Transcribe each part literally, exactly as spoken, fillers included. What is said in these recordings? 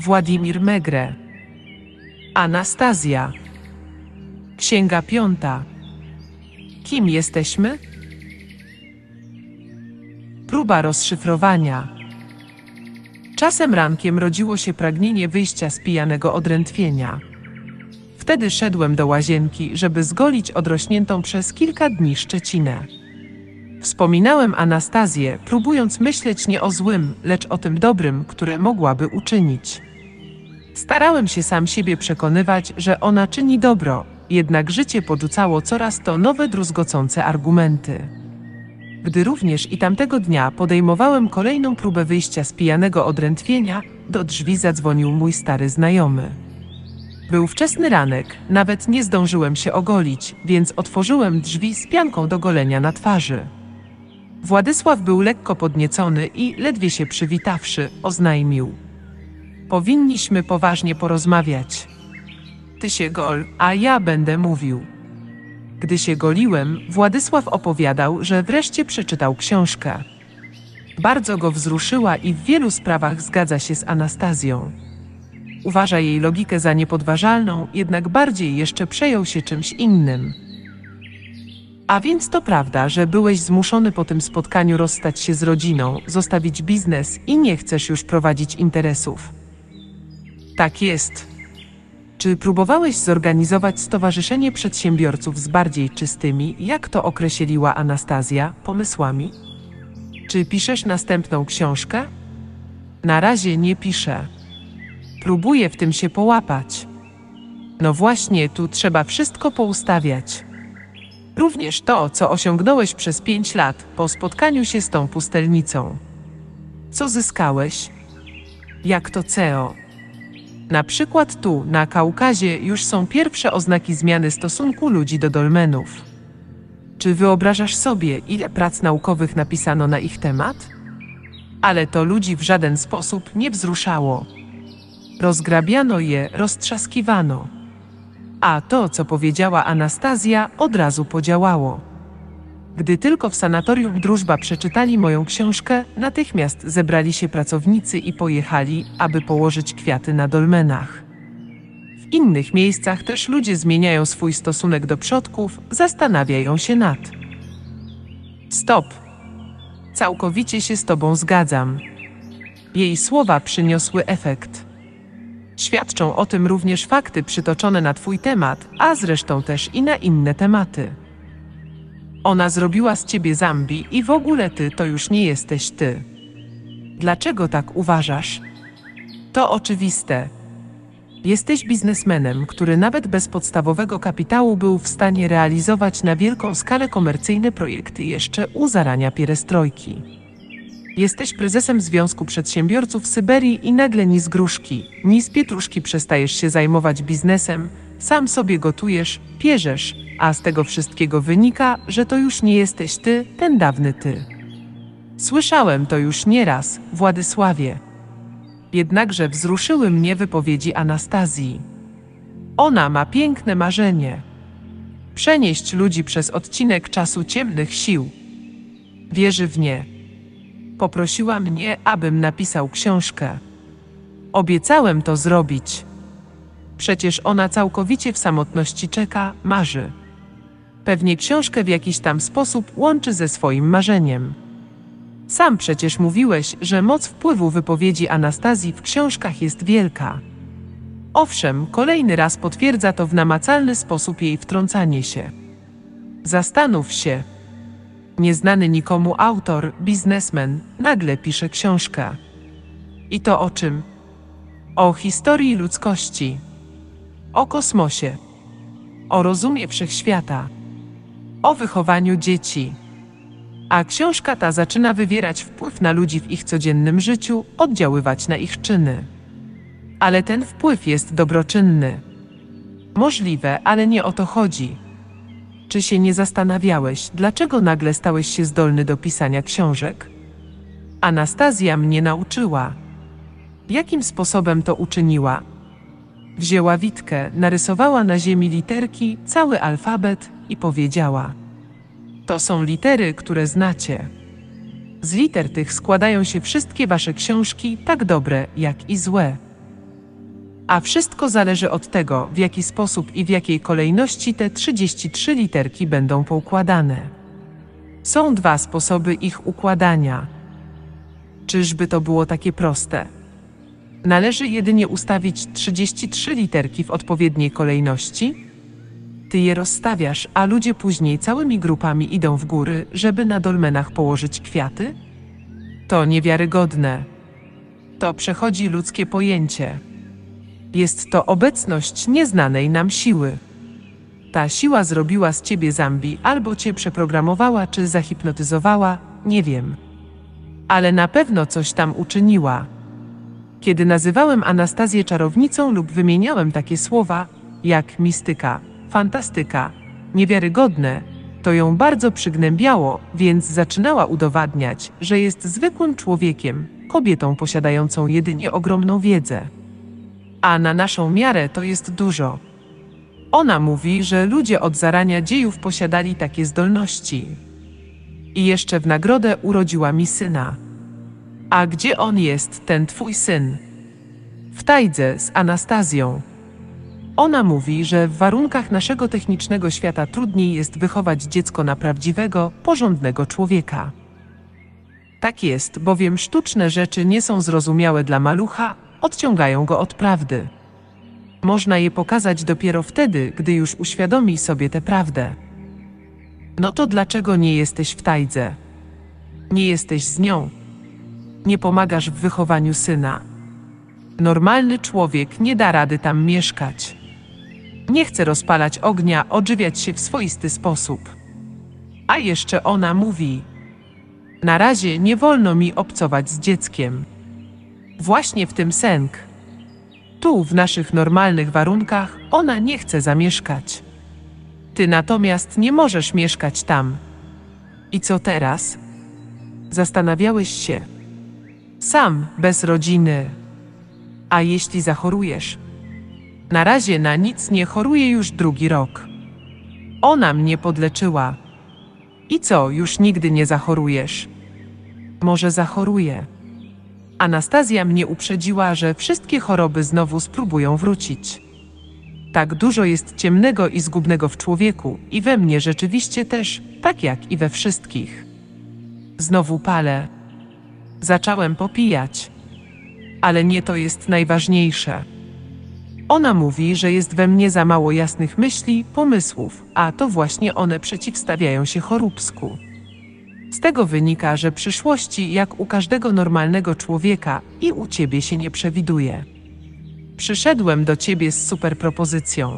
Władimir Megre. Anastazja. Księga piąta. Kim jesteśmy? Próba rozszyfrowania. Czasem rankiem rodziło się pragnienie wyjścia z pijanego odrętwienia. Wtedy szedłem do łazienki, żeby zgolić odrośniętą przez kilka dni szczecinę. Wspominałem Anastazję, próbując myśleć nie o złym, lecz o tym dobrym, które mogłaby uczynić. Starałem się sam siebie przekonywać, że ona czyni dobro, jednak życie podrzucało coraz to nowe druzgocące argumenty. Gdy również i tamtego dnia podejmowałem kolejną próbę wyjścia z pijanego odrętwienia, do drzwi zadzwonił mój stary znajomy. Był wczesny ranek, nawet nie zdążyłem się ogolić, więc otworzyłem drzwi z pianką do golenia na twarzy. Władysław był lekko podniecony i, ledwie się przywitawszy, oznajmił: powinniśmy poważnie porozmawiać. Ty się gol, a ja będę mówił. Gdy się goliłem, Władysław opowiadał, że wreszcie przeczytał książkę. Bardzo go wzruszyła i w wielu sprawach zgadza się z Anastazją. Uważa jej logikę za niepodważalną, jednak bardziej jeszcze przejął się czymś innym. A więc to prawda, że byłeś zmuszony po tym spotkaniu rozstać się z rodziną, zostawić biznes i nie chcesz już prowadzić interesów. Tak jest. Czy próbowałeś zorganizować stowarzyszenie przedsiębiorców z bardziej czystymi, jak to określiła Anastazja, pomysłami? Czy piszesz następną książkę? Na razie nie piszę. Próbuję w tym się połapać. No właśnie, tu trzeba wszystko poustawiać. Również to, co osiągnąłeś przez pięć lat po spotkaniu się z tą pustelnicą. Co zyskałeś? Jak to C E O? Na przykład tu, na Kaukazie, już są pierwsze oznaki zmiany stosunku ludzi do dolmenów. Czy wyobrażasz sobie, ile prac naukowych napisano na ich temat? Ale to ludzi w żaden sposób nie wzruszało. Rozgrabiano je, roztrzaskiwano. A to, co powiedziała Anastazja, od razu podziałało. Gdy tylko w sanatorium Drużba przeczytali moją książkę, natychmiast zebrali się pracownicy i pojechali, aby położyć kwiaty na dolmenach. W innych miejscach też ludzie zmieniają swój stosunek do przodków, zastanawiają się nad. Stop. Całkowicie się z tobą zgadzam. Jej słowa przyniosły efekt. Świadczą o tym również fakty przytoczone na twój temat, a zresztą też i na inne tematy. Ona zrobiła z ciebie zombie i w ogóle ty to już nie jesteś ty. Dlaczego tak uważasz? To oczywiste. Jesteś biznesmenem, który nawet bez podstawowego kapitału był w stanie realizować na wielką skalę komercyjne projekty jeszcze u zarania pierestrojki. Jesteś prezesem Związku Przedsiębiorców Syberii i nagle ni z gruszki, ni z pietruszki przestajesz się zajmować biznesem, sam sobie gotujesz, pierzesz, a z tego wszystkiego wynika, że to już nie jesteś ty, ten dawny ty. Słyszałem to już nieraz, Władysławie. Jednakże wzruszyły mnie wypowiedzi Anastazji. Ona ma piękne marzenie. Przenieść ludzi przez odcinek czasu ciemnych sił. Wierzy w nie. Poprosiła mnie, abym napisał książkę. Obiecałem to zrobić. Przecież ona całkowicie w samotności czeka, marzy. Pewnie książkę w jakiś tam sposób łączy ze swoim marzeniem. Sam przecież mówiłeś, że moc wpływu wypowiedzi Anastazji w książkach jest wielka. Owszem, kolejny raz potwierdza to w namacalny sposób jej wtrącanie się. Zastanów się. Nieznany nikomu autor, biznesmen, nagle pisze książkę. I to o czym? O historii ludzkości. O kosmosie. O rozumie wszechświata. O wychowaniu dzieci. A książka ta zaczyna wywierać wpływ na ludzi w ich codziennym życiu, oddziaływać na ich czyny. Ale ten wpływ jest dobroczynny. Możliwe, ale nie o to chodzi. Czy się nie zastanawiałeś, dlaczego nagle stałeś się zdolny do pisania książek? Anastazja mnie nauczyła. Jakim sposobem to uczyniła? Wzięła witkę, narysowała na ziemi literki, cały alfabet i powiedziała: to są litery, które znacie. Z liter tych składają się wszystkie wasze książki, tak dobre, jak i złe. A wszystko zależy od tego, w jaki sposób i w jakiej kolejności te trzydzieści trzy literki będą poukładane. Są dwa sposoby ich układania. Czyżby to było takie proste? Należy jedynie ustawić trzydzieści trzy literki w odpowiedniej kolejności? Ty je rozstawiasz, a ludzie później całymi grupami idą w góry, żeby na dolmenach położyć kwiaty? To niewiarygodne. To przechodzi ludzkie pojęcie. Jest to obecność nieznanej nam siły. Ta siła zrobiła z ciebie zombie, albo cię przeprogramowała, czy zahipnotyzowała, nie wiem. Ale na pewno coś tam uczyniła. Kiedy nazywałem Anastazję czarownicą lub wymieniałem takie słowa, jak mistyka, fantastyka, niewiarygodne, to ją bardzo przygnębiało, więc zaczynała udowadniać, że jest zwykłym człowiekiem, kobietą posiadającą jedynie ogromną wiedzę. A na naszą miarę to jest dużo. Ona mówi, że ludzie od zarania dziejów posiadali takie zdolności. I jeszcze w nagrodę urodziła mi syna. A gdzie on jest, ten twój syn? W tajdze z Anastazją. Ona mówi, że w warunkach naszego technicznego świata trudniej jest wychować dziecko na prawdziwego, porządnego człowieka. Tak jest, bowiem sztuczne rzeczy nie są zrozumiałe dla malucha, odciągają go od prawdy. Można je pokazać dopiero wtedy, gdy już uświadomi sobie tę prawdę. No to dlaczego nie jesteś w tajdze? Nie jesteś z nią. Nie pomagasz w wychowaniu syna. Normalny człowiek nie da rady tam mieszkać. Nie chce rozpalać ognia, odżywiać się w swoisty sposób. A jeszcze ona mówi: na razie nie wolno mi obcować z dzieckiem. Właśnie w tym sęk. Tu, w naszych normalnych warunkach, ona nie chce zamieszkać. Ty natomiast nie możesz mieszkać tam. I co teraz? Zastanawiałeś się? Sam, bez rodziny. A jeśli zachorujesz? Na razie na nic nie choruję już drugi rok. Ona mnie podleczyła. I co, już nigdy nie zachorujesz? Może zachoruję. Anastazja mnie uprzedziła, że wszystkie choroby znowu spróbują wrócić. Tak dużo jest ciemnego i zgubnego w człowieku, i we mnie rzeczywiście też, tak jak i we wszystkich. Znowu palę. Zacząłem popijać. Ale nie to jest najważniejsze. Ona mówi, że jest we mnie za mało jasnych myśli, pomysłów, a to właśnie one przeciwstawiają się choróbsku. Z tego wynika, że przyszłości, jak u każdego normalnego człowieka, i u ciebie się nie przewiduje. Przyszedłem do ciebie z super propozycją.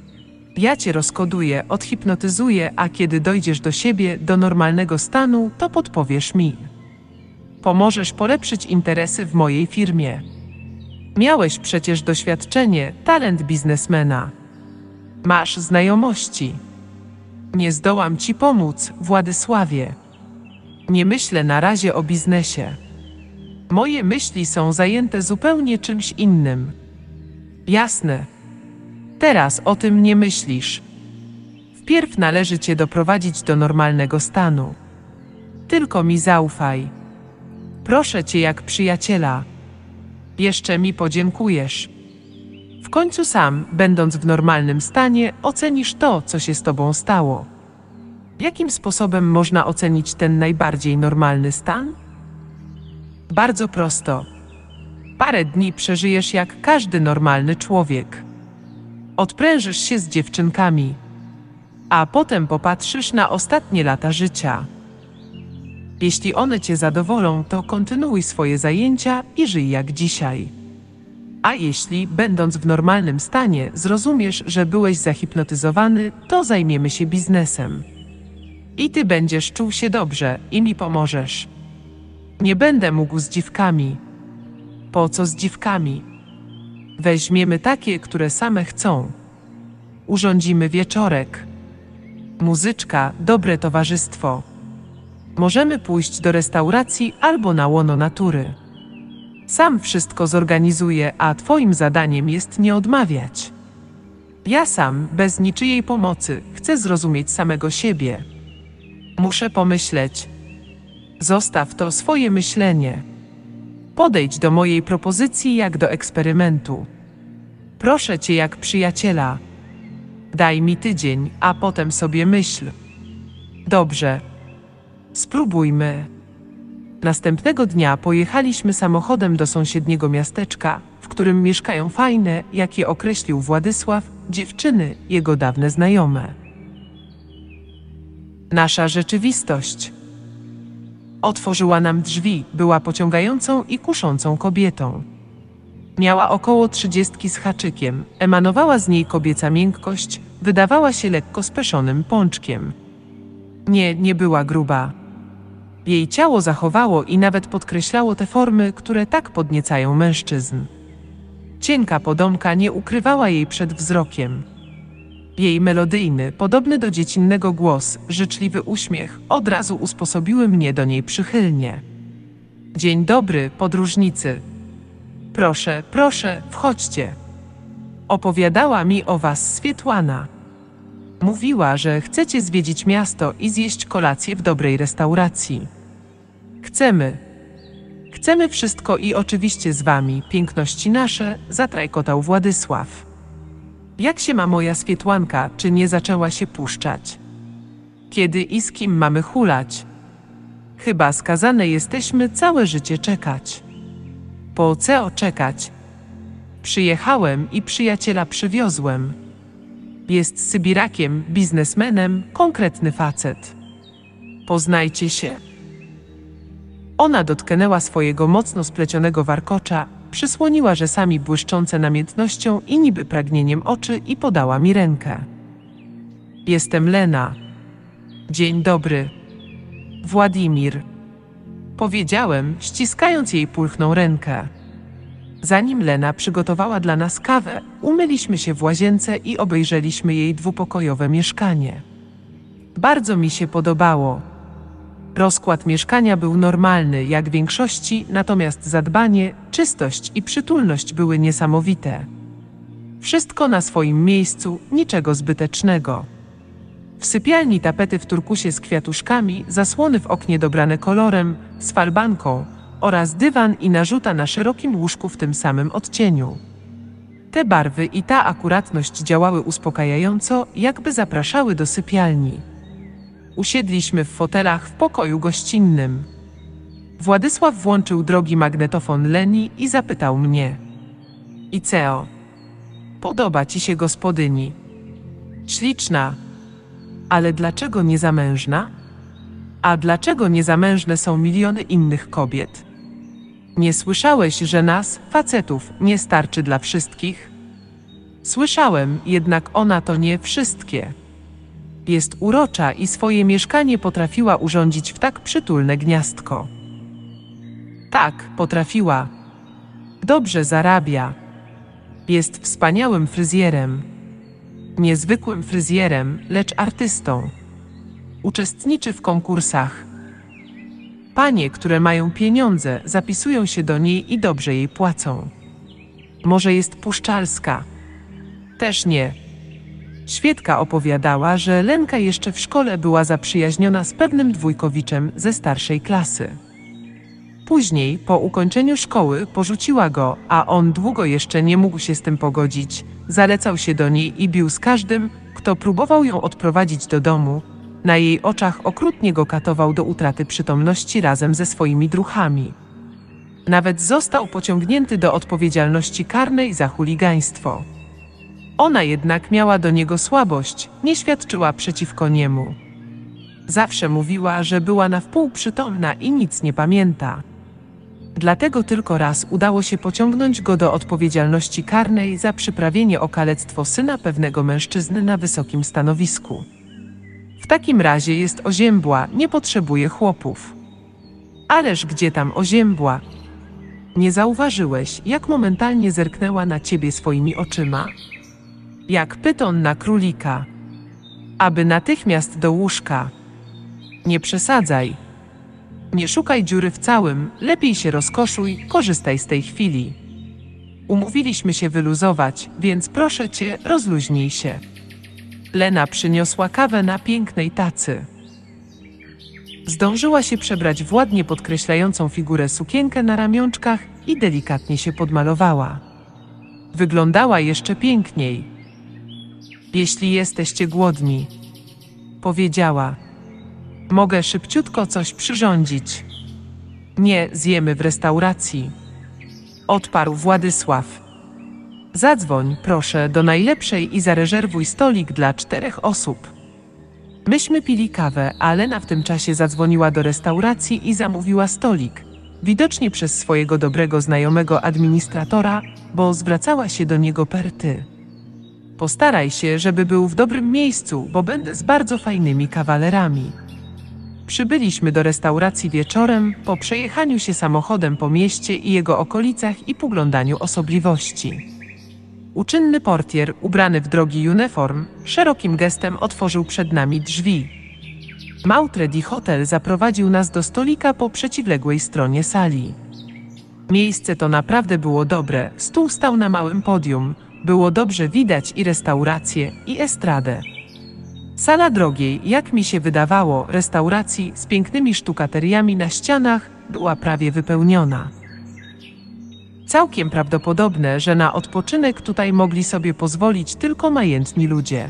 Ja cię rozkoduję, odhipnotyzuję, a kiedy dojdziesz do siebie, do normalnego stanu, to podpowiesz mi. Pomożesz polepszyć interesy w mojej firmie. Miałeś przecież doświadczenie, talent biznesmena. Masz znajomości. Nie zdołam ci pomóc, Władysławie. Nie myślę na razie o biznesie. Moje myśli są zajęte zupełnie czymś innym. Jasne. Teraz o tym nie myślisz. Wpierw należy cię doprowadzić do normalnego stanu. Tylko mi zaufaj. Proszę cię jak przyjaciela. Jeszcze mi podziękujesz. W końcu sam, będąc w normalnym stanie, ocenisz to, co się z tobą stało. Jakim sposobem można ocenić ten najbardziej normalny stan? Bardzo prosto. Parę dni przeżyjesz jak każdy normalny człowiek. Odprężysz się z dziewczynkami. A potem popatrzysz na ostatnie lata życia. Jeśli one cię zadowolą, to kontynuuj swoje zajęcia i żyj jak dzisiaj. A jeśli, będąc w normalnym stanie, zrozumiesz, że byłeś zahipnotyzowany, to zajmiemy się biznesem. I ty będziesz czuł się dobrze i mi pomożesz. Nie będę mógł z dziwkami. Po co z dziwkami? Weźmiemy takie, które same chcą. Urządzimy wieczorek. Muzyczka, dobre towarzystwo. Możemy pójść do restauracji albo na łono natury. Sam wszystko zorganizuję, a twoim zadaniem jest nie odmawiać. Ja sam, bez niczyjej pomocy, chcę zrozumieć samego siebie. Muszę pomyśleć. Zostaw to swoje myślenie. Podejdź do mojej propozycji jak do eksperymentu. Proszę cię jak przyjaciela. Daj mi tydzień, a potem sobie myśl. Dobrze. Spróbujmy. Następnego dnia pojechaliśmy samochodem do sąsiedniego miasteczka, w którym mieszkają fajne, jak je określił Władysław, dziewczyny, jego dawne znajome. Nasza rzeczywistość. Otworzyła nam drzwi, była pociągającą i kuszącą kobietą. Miała około trzydziestki z haczykiem, emanowała z niej kobieca miękkość, wydawała się lekko speszonym pączkiem. Nie, nie była gruba. Jej ciało zachowało i nawet podkreślało te formy, które tak podniecają mężczyzn. Cienka podomka nie ukrywała jej przed wzrokiem. Jej melodyjny, podobny do dziecinnego głos, życzliwy uśmiech od razu usposobiły mnie do niej przychylnie. Dzień dobry, podróżnicy. Proszę, proszę, wchodźcie. Opowiadała mi o was Swietłana. Mówiła, że chcecie zwiedzić miasto i zjeść kolację w dobrej restauracji. Chcemy. Chcemy wszystko i oczywiście z wami, piękności nasze, zatrajkotał Władysław. Jak się ma moja Swietłanka, czy nie zaczęła się puszczać? Kiedy i z kim mamy hulać? Chyba skazane jesteśmy całe życie czekać. Po co czekać? Przyjechałem i przyjaciela przywiozłem. Jest sybirakiem, biznesmenem, konkretny facet. Poznajcie się. Ona dotknęła swojego mocno splecionego warkocza, przysłoniła rzęsami błyszczące namiętnością i niby pragnieniem oczy i podała mi rękę. Jestem Lena. Dzień dobry. Władimir. Powiedziałem, ściskając jej pulchną rękę. Zanim Lena przygotowała dla nas kawę, umyliśmy się w łazience i obejrzeliśmy jej dwupokojowe mieszkanie. Bardzo mi się podobało. Rozkład mieszkania był normalny, jak większości, natomiast zadbanie, czystość i przytulność były niesamowite. Wszystko na swoim miejscu, niczego zbytecznego. W sypialni tapety w turkusie z kwiatuszkami, zasłony w oknie dobrane kolorem, z falbanką oraz dywan i narzuta na szerokim łóżku w tym samym odcieniu. Te barwy i ta akuratność działały uspokajająco, jakby zapraszały do sypialni. Usiedliśmy w fotelach w pokoju gościnnym. Władysław włączył drogi magnetofon Leni i zapytał mnie. I co? Podoba ci się gospodyni? Śliczna. Ale dlaczego niezamężna? A dlaczego niezamężne są miliony innych kobiet? Nie słyszałeś, że nas, facetów, nie starczy dla wszystkich? Słyszałem, jednak ona to nie wszystkie. Jest urocza i swoje mieszkanie potrafiła urządzić w tak przytulne gniazdko. Tak, potrafiła. Dobrze zarabia. Jest wspaniałym fryzjerem. Niezwykłym fryzjerem, lecz artystą. Uczestniczy w konkursach. Panie, które mają pieniądze, zapisują się do niej i dobrze jej płacą. Może jest puszczalska? Też nie. Świadka opowiadała, że Lenka jeszcze w szkole była zaprzyjaźniona z pewnym dwójkowiczem ze starszej klasy. Później, po ukończeniu szkoły, porzuciła go, a on długo jeszcze nie mógł się z tym pogodzić. Zalecał się do niej i bił z każdym, kto próbował ją odprowadzić do domu. Na jej oczach okrutnie go katował do utraty przytomności razem ze swoimi druchami. Nawet został pociągnięty do odpowiedzialności karnej za chuligaństwo. Ona jednak miała do niego słabość, nie świadczyła przeciwko niemu. Zawsze mówiła, że była na wpół przytomna i nic nie pamięta. Dlatego tylko raz udało się pociągnąć go do odpowiedzialności karnej za przyprawienie o kalectwo syna pewnego mężczyzny na wysokim stanowisku. W takim razie jest oziębła, nie potrzebuje chłopów. Ależ gdzie tam oziębła? Nie zauważyłeś, jak momentalnie zerknęła na ciebie swoimi oczyma? Jak pyton na królika. Aby natychmiast do łóżka. Nie przesadzaj. Nie szukaj dziury w całym, lepiej się rozkoszuj, korzystaj z tej chwili. Umówiliśmy się wyluzować, więc proszę cię, rozluźnij się. Lena przyniosła kawę na pięknej tacy. Zdążyła się przebrać w ładnie podkreślającą figurę sukienkę na ramionczkach i delikatnie się podmalowała. Wyglądała jeszcze piękniej. Jeśli jesteście głodni, powiedziała, mogę szybciutko coś przyrządzić. Nie, zjemy w restauracji, odparł Władysław. Zadzwoń, proszę, do najlepszej i zarezerwuj stolik dla czterech osób. Myśmy pili kawę, a Lena w tym czasie zadzwoniła do restauracji i zamówiła stolik, widocznie przez swojego dobrego znajomego administratora, bo zwracała się do niego per ty. Postaraj się, żeby był w dobrym miejscu, bo będę z bardzo fajnymi kawalerami. Przybyliśmy do restauracji wieczorem, po przejechaniu się samochodem po mieście i jego okolicach i poglądaniu osobliwości. Uczynny portier, ubrany w drogi uniform, szerokim gestem otworzył przed nami drzwi. Mautredi Hotel zaprowadził nas do stolika po przeciwległej stronie sali. Miejsce to naprawdę było dobre, stół stał na małym podium, było dobrze widać i restaurację, i estradę. Sala drogiej, jak mi się wydawało, restauracji z pięknymi sztukateriami na ścianach była prawie wypełniona. Całkiem prawdopodobne, że na odpoczynek tutaj mogli sobie pozwolić tylko majętni ludzie.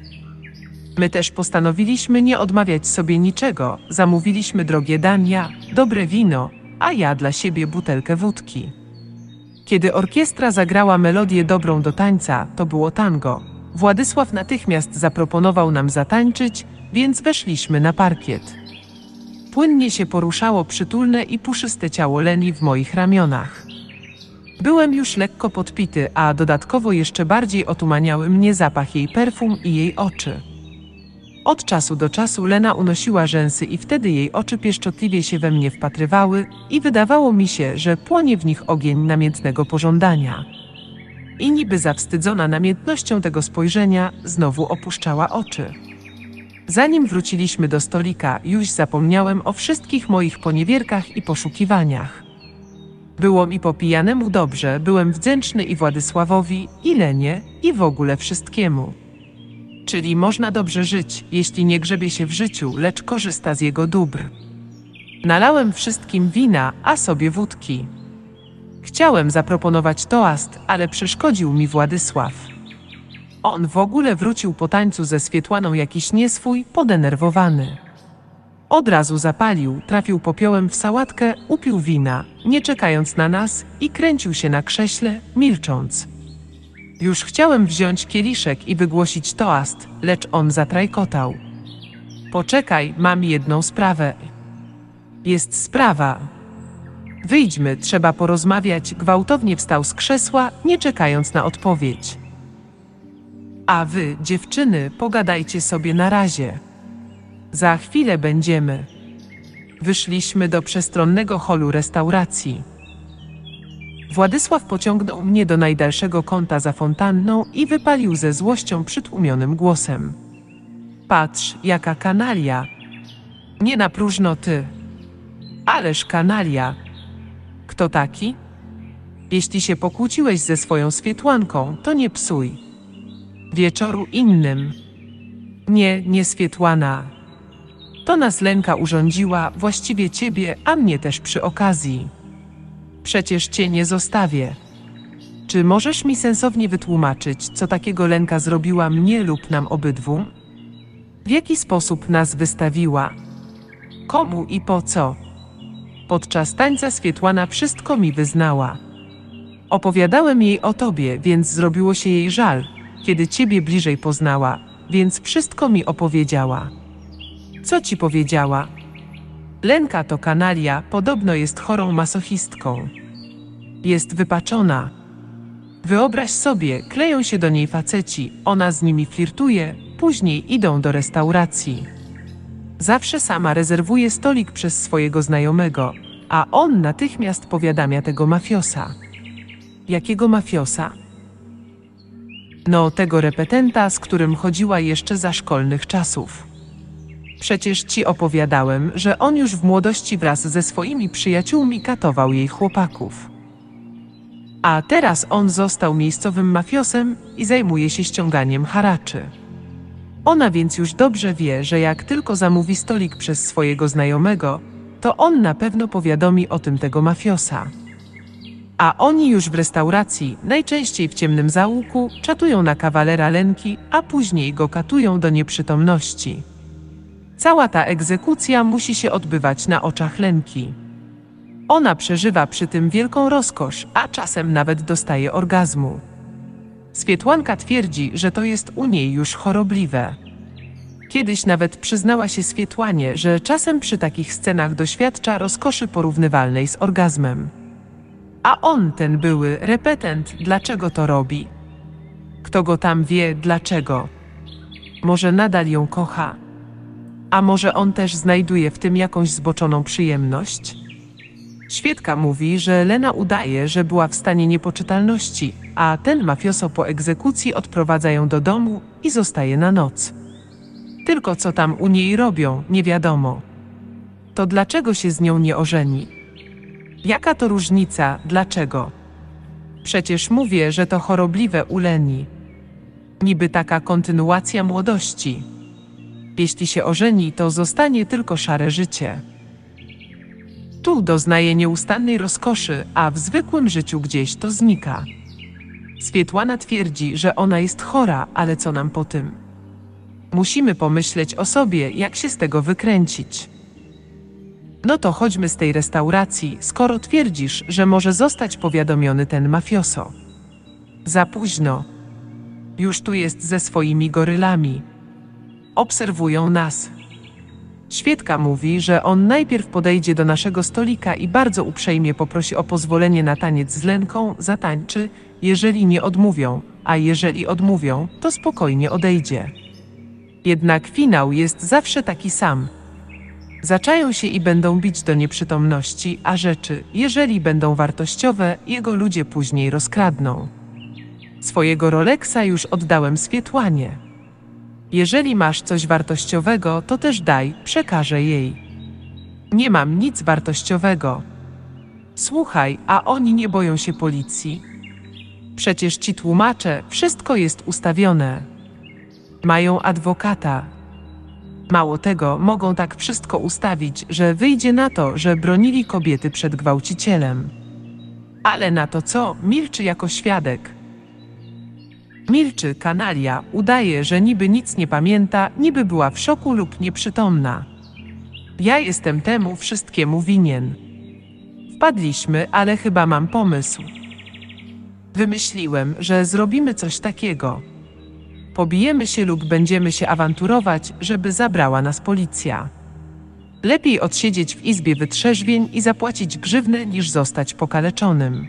My też postanowiliśmy nie odmawiać sobie niczego, zamówiliśmy drogie dania, dobre wino, a ja dla siebie butelkę wódki. Kiedy orkiestra zagrała melodię dobrą do tańca, to było tango. Władysław natychmiast zaproponował nam zatańczyć, więc weszliśmy na parkiet. Płynnie się poruszało przytulne i puszyste ciało Leni w moich ramionach. Byłem już lekko podpity, a dodatkowo jeszcze bardziej otumaniały mnie zapach jej perfum i jej oczy. Od czasu do czasu Lena unosiła rzęsy i wtedy jej oczy pieszczotliwie się we mnie wpatrywały i wydawało mi się, że płonie w nich ogień namiętnego pożądania. I niby zawstydzona namiętnością tego spojrzenia, znowu opuszczała oczy. Zanim wróciliśmy do stolika, już zapomniałem o wszystkich moich poniewierkach i poszukiwaniach. Było mi po pijanemu dobrze, byłem wdzięczny i Władysławowi, i Lenie, i w ogóle wszystkiemu. Czyli można dobrze żyć, jeśli nie grzebie się w życiu, lecz korzysta z jego dóbr. Nalałem wszystkim wina, a sobie wódki. Chciałem zaproponować toast, ale przeszkodził mi Władysław. On w ogóle wrócił po tańcu ze Swietłaną jakiś nieswój, podenerwowany. Od razu zapalił, trafił popiołem w sałatkę, upił wina, nie czekając na nas i kręcił się na krześle, milcząc. Już chciałem wziąć kieliszek i wygłosić toast, lecz on zatrajkotał. Poczekaj, mam jedną sprawę. Jest sprawa. Wyjdźmy, trzeba porozmawiać, gwałtownie wstał z krzesła, nie czekając na odpowiedź. A wy, dziewczyny, pogadajcie sobie na razie. Za chwilę będziemy. Wyszliśmy do przestronnego holu restauracji. Władysław pociągnął mnie do najdalszego kąta za fontanną i wypalił ze złością przytłumionym głosem. Patrz, jaka kanalia. Nie na próżno ty. Ależ kanalia. Kto taki? Jeśli się pokłóciłeś ze swoją Swietłanką, to nie psuj. Wieczoru innym. Nie, nie Swietłana. To nas Lenka urządziła, właściwie ciebie, a mnie też przy okazji. Przecież cię nie zostawię. Czy możesz mi sensownie wytłumaczyć, co takiego Lenka zrobiła mnie lub nam obydwu? W jaki sposób nas wystawiła? Komu i po co? Podczas tańca Swietłana wszystko mi wyznała. Opowiadałem jej o tobie, więc zrobiło się jej żal, kiedy ciebie bliżej poznała, więc wszystko mi opowiedziała. Co ci powiedziała? Lenka to kanalia, podobno jest chorą masochistką. Jest wypaczona. Wyobraź sobie, kleją się do niej faceci, ona z nimi flirtuje, później idą do restauracji. Zawsze sama rezerwuje stolik przez swojego znajomego, a on natychmiast powiadamia tego mafiosa. Jakiego mafiosa? No, tego repetenta, z którym chodziła jeszcze za szkolnych czasów. Przecież ci opowiadałem, że on już w młodości wraz ze swoimi przyjaciółmi katował jej chłopaków. A teraz on został miejscowym mafiosem i zajmuje się ściąganiem haraczy. Ona więc już dobrze wie, że jak tylko zamówi stolik przez swojego znajomego, to on na pewno powiadomi o tym tego mafiosa. A oni już w restauracji, najczęściej w ciemnym zaułku, czatują na kawalera Lenki, a później go katują do nieprzytomności. Cała ta egzekucja musi się odbywać na oczach Lenki. Ona przeżywa przy tym wielką rozkosz, a czasem nawet dostaje orgazmu. Swietłanka twierdzi, że to jest u niej już chorobliwe. Kiedyś nawet przyznała się Swietłanie, że czasem przy takich scenach doświadcza rozkoszy porównywalnej z orgazmem. A on, ten były repetent, dlaczego to robi? Kto go tam wie, dlaczego? Może nadal ją kocha? A może on też znajduje w tym jakąś zboczoną przyjemność? Świadka mówi, że Lena udaje, że była w stanie niepoczytalności, a ten mafioso po egzekucji odprowadza ją do domu i zostaje na noc. Tylko co tam u niej robią, nie wiadomo. To dlaczego się z nią nie ożeni? Jaka to różnica, dlaczego? Przecież mówię, że to chorobliwe u Leni. Niby taka kontynuacja młodości. Jeśli się ożeni, to zostanie tylko szare życie. Tu doznaje nieustannej rozkoszy, a w zwykłym życiu gdzieś to znika. Swietłana twierdzi, że ona jest chora, ale co nam po tym? Musimy pomyśleć o sobie, jak się z tego wykręcić. No to chodźmy z tej restauracji, skoro twierdzisz, że może zostać powiadomiony ten mafioso. Za późno. Już tu jest ze swoimi gorylami. Obserwują nas. Świadka mówi, że on najpierw podejdzie do naszego stolika i bardzo uprzejmie poprosi o pozwolenie na taniec z Lenką, zatańczy, jeżeli nie odmówią, a jeżeli odmówią, to spokojnie odejdzie. Jednak finał jest zawsze taki sam. Zaczają się i będą bić do nieprzytomności, a rzeczy, jeżeli będą wartościowe, jego ludzie później rozkradną. Swojego Rolexa już oddałem Swietłanie. Jeżeli masz coś wartościowego, to też daj, przekażę jej. Nie mam nic wartościowego. Słuchaj, a oni nie boją się policji? Przecież ci tłumacze, wszystko jest ustawione. Mają adwokata. Mało tego, mogą tak wszystko ustawić, że wyjdzie na to, że bronili kobiety przed gwałcicielem. Ale na to co? Milczy jako świadek. Milczy, kanalia, udaje, że niby nic nie pamięta, niby była w szoku lub nieprzytomna. Ja jestem temu wszystkiemu winien. Wpadliśmy, ale chyba mam pomysł. Wymyśliłem, że zrobimy coś takiego. Pobijemy się lub będziemy się awanturować, żeby zabrała nas policja. Lepiej odsiedzieć w izbie wytrzeźwień i zapłacić grzywnę, niż zostać pokaleczonym.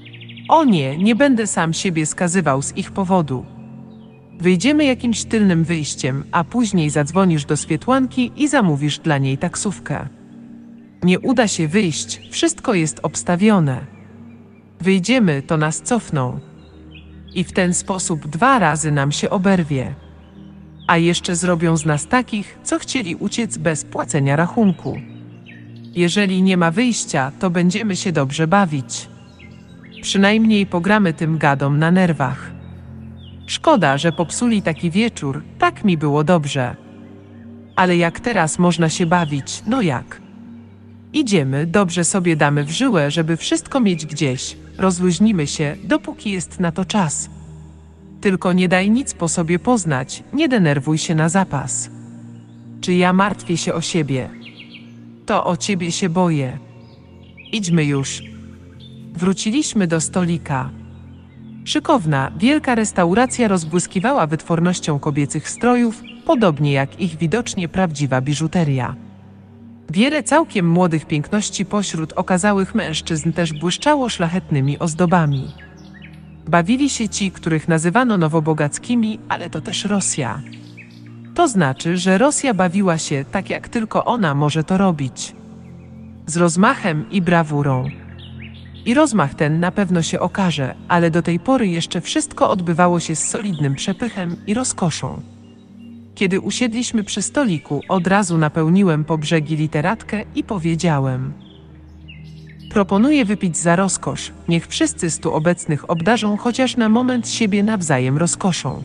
O nie, nie będę sam siebie skazywał z ich powodu. Wyjdziemy jakimś tylnym wyjściem, a później zadzwonisz do Swietłanki i zamówisz dla niej taksówkę. Nie uda się wyjść, wszystko jest obstawione. Wyjdziemy, to nas cofną. I w ten sposób dwa razy nam się oberwie. A jeszcze zrobią z nas takich, co chcieli uciec bez płacenia rachunku. Jeżeli nie ma wyjścia, to będziemy się dobrze bawić. Przynajmniej pogramy tym gadom na nerwach. Szkoda, że popsuli taki wieczór, tak mi było dobrze. Ale jak teraz można się bawić, no jak? Idziemy, dobrze sobie damy w żyłę, żeby wszystko mieć gdzieś. Rozluźnimy się, dopóki jest na to czas. Tylko nie daj nic po sobie poznać, nie denerwuj się na zapas. Czy ja martwię się o siebie? To o ciebie się boję. Idźmy już. Wróciliśmy do stolika. Szykowna, wielka restauracja rozbłyskiwała wytwornością kobiecych strojów, podobnie jak ich widocznie prawdziwa biżuteria. Wiele całkiem młodych piękności pośród okazałych mężczyzn też błyszczało szlachetnymi ozdobami. Bawili się ci, których nazywano nowobogackimi, ale to też Rosja. To znaczy, że Rosja bawiła się tak, jak tylko ona może to robić. Z rozmachem i brawurą. I rozmach ten na pewno się okaże, ale do tej pory jeszcze wszystko odbywało się z solidnym przepychem i rozkoszą. Kiedy usiedliśmy przy stoliku, od razu napełniłem po brzegi literatkę i powiedziałem: proponuję wypić za rozkosz, niech wszyscy stu obecnych obdarzą chociaż na moment siebie nawzajem rozkoszą.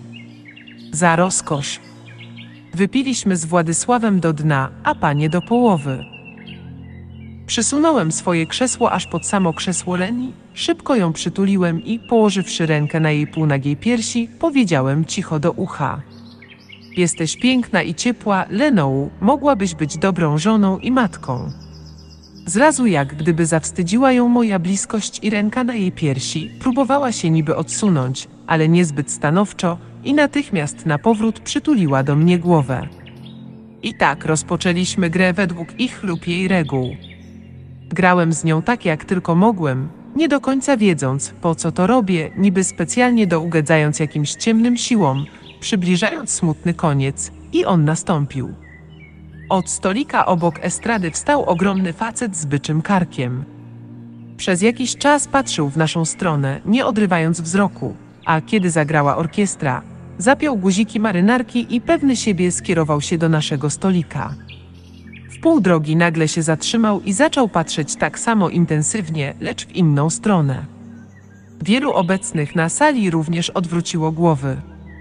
Za rozkosz. Wypiliśmy z Władysławem do dna, a panie do połowy. Przysunąłem swoje krzesło aż pod samo krzesło Leni, szybko ją przytuliłem i, położywszy rękę na jej półnagiej piersi, powiedziałem cicho do ucha. Jesteś piękna i ciepła, Leno, mogłabyś być dobrą żoną i matką. Zrazu jak gdyby zawstydziła ją moja bliskość i ręka na jej piersi, próbowała się niby odsunąć, ale niezbyt stanowczo i natychmiast na powrót przytuliła do mnie głowę. I tak rozpoczęliśmy grę według ich lub jej reguł. Grałem z nią tak jak tylko mogłem, nie do końca wiedząc, po co to robię, niby specjalnie dougadzając jakimś ciemnym siłom, przybliżając smutny koniec, i on nastąpił. Od stolika obok estrady wstał ogromny facet z byczym karkiem. Przez jakiś czas patrzył w naszą stronę, nie odrywając wzroku, a kiedy zagrała orkiestra, zapiął guziki marynarki i pewny siebie skierował się do naszego stolika. W pół drogi nagle się zatrzymał i zaczął patrzeć tak samo intensywnie, lecz w inną stronę. Wielu obecnych na sali również odwróciło głowy.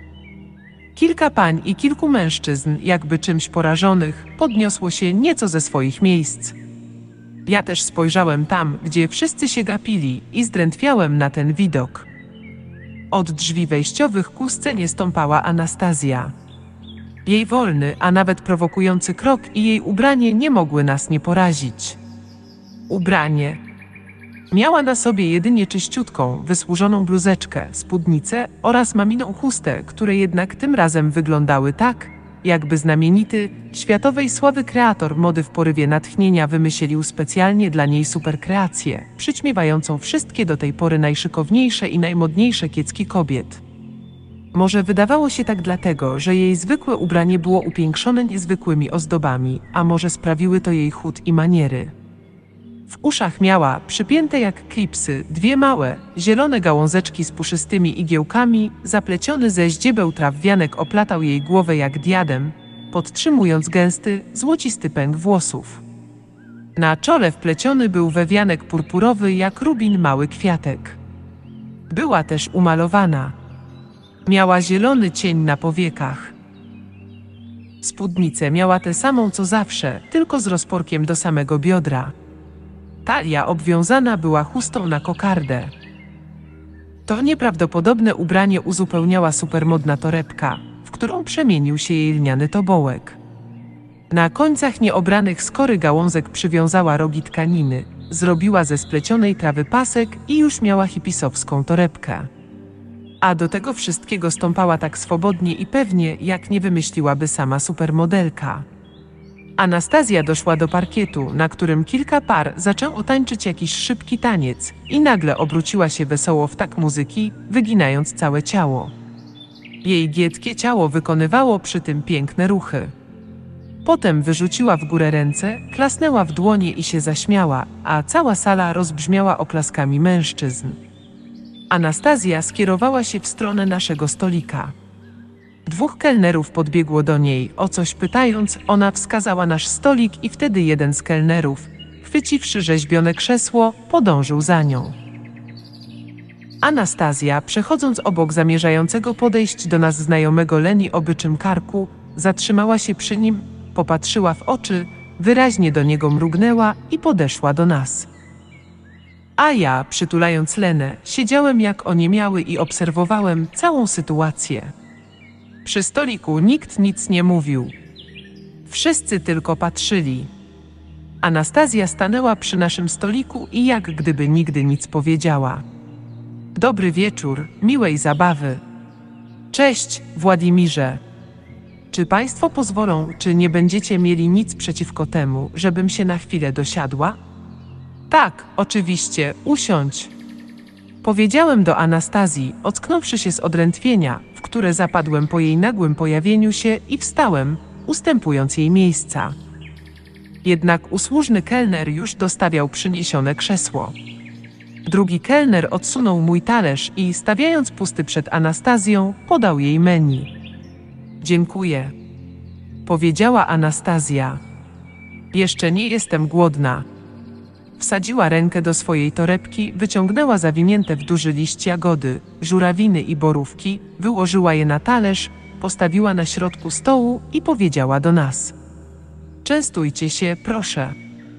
Kilka pań i kilku mężczyzn, jakby czymś porażonych, podniosło się nieco ze swoich miejsc. Ja też spojrzałem tam, gdzie wszyscy się gapili, i zdrętwiałem na ten widok. Od drzwi wejściowych ku scenie stąpała Anastazja. Jej wolny, a nawet prowokujący krok i jej ubranie nie mogły nas nie porazić. Ubranie. Miała na sobie jedynie czyściutką, wysłużoną bluzeczkę, spódnicę oraz maminą chustę, które jednak tym razem wyglądały tak, jakby znamienity, światowej sławy kreator mody w porywie natchnienia wymyślił specjalnie dla niej superkreację, przyćmiewającą wszystkie do tej pory najszykowniejsze i najmodniejsze kiecki kobiet. Może wydawało się tak dlatego, że jej zwykłe ubranie było upiększone niezwykłymi ozdobami, a może sprawiły to jej chód i maniery. W uszach miała, przypięte jak klipsy, dwie małe, zielone gałązeczki z puszystymi igiełkami, zapleciony ze ździebeł traw wianek oplatał jej głowę jak diadem, podtrzymując gęsty, złocisty pęk włosów. Na czole wpleciony był we wianek purpurowy jak rubin mały kwiatek. Była też umalowana. Miała zielony cień na powiekach. Spódnicę miała tę samą co zawsze, tylko z rozporkiem do samego biodra. Talia obwiązana była chustą na kokardę. To nieprawdopodobne ubranie uzupełniała supermodna torebka, w którą przemienił się jej lniany tobołek. Na końcach nieobranych skory gałązek przywiązała rogi tkaniny, zrobiła ze splecionej trawy pasek i już miała hipisowską torebkę. A do tego wszystkiego stąpała tak swobodnie i pewnie, jak nie wymyśliłaby sama supermodelka. Anastazja doszła do parkietu, na którym kilka par zaczęło tańczyć jakiś szybki taniec i nagle obróciła się wesoło w tak muzyki, wyginając całe ciało. Jej giętkie ciało wykonywało przy tym piękne ruchy. Potem wyrzuciła w górę ręce, klasnęła w dłonie i się zaśmiała, a cała sala rozbrzmiała oklaskami mężczyzn. Anastazja skierowała się w stronę naszego stolika. Dwóch kelnerów podbiegło do niej, o coś pytając, ona wskazała nasz stolik i wtedy jeden z kelnerów, chwyciwszy rzeźbione krzesło, podążył za nią. Anastazja, przechodząc obok zamierzającego podejść do nas znajomego Leni o byczym karku, zatrzymała się przy nim, popatrzyła w oczy, wyraźnie do niego mrugnęła i podeszła do nas. A ja, przytulając Lenę, siedziałem jak oniemiały i obserwowałem całą sytuację. Przy stoliku nikt nic nie mówił. Wszyscy tylko patrzyli. Anastazja stanęła przy naszym stoliku i jak gdyby nigdy nic powiedziała. Dobry wieczór, miłej zabawy. Cześć, Władimirze. Czy państwo pozwolą, czy nie będziecie mieli nic przeciwko temu, żebym się na chwilę dosiadła? Tak, oczywiście, usiądź. Powiedziałem do Anastazji, ocknąwszy się z odrętwienia, w które zapadłem po jej nagłym pojawieniu się i wstałem, ustępując jej miejsca. Jednak usłużny kelner już dostawiał przyniesione krzesło. Drugi kelner odsunął mój talerz i, stawiając pusty przed Anastazją, podał jej menu. Dziękuję, powiedziała Anastazja. Jeszcze nie jestem głodna. Wsadziła rękę do swojej torebki, wyciągnęła zawinięte w duży liść jagody, żurawiny i borówki, wyłożyła je na talerz, postawiła na środku stołu i powiedziała do nas. Częstujcie się, proszę.